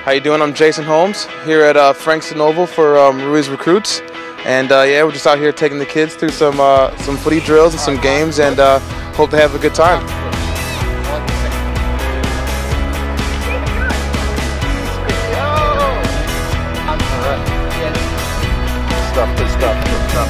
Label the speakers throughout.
Speaker 1: How you doing? I'm Jason Holmes here at Frankston Oval for Rooey's recruits, and yeah, we're just out here taking the kids through some footy drills and some games, and hope they have a good time. Good stuff.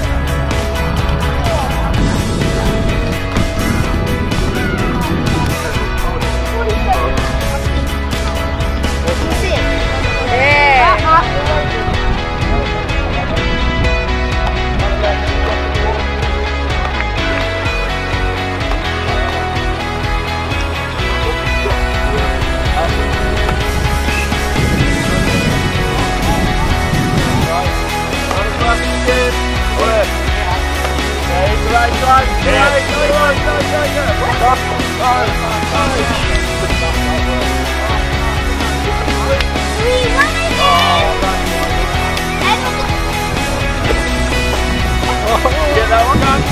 Speaker 1: Get that one done.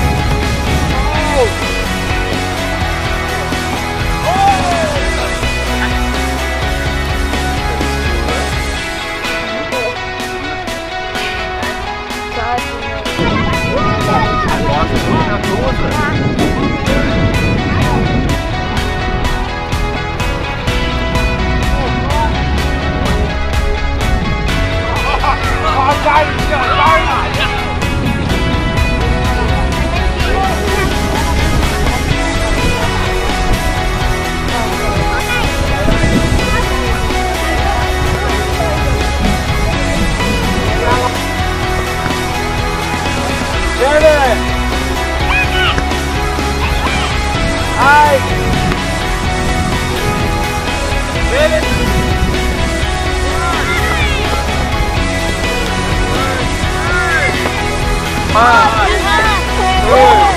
Speaker 1: Good.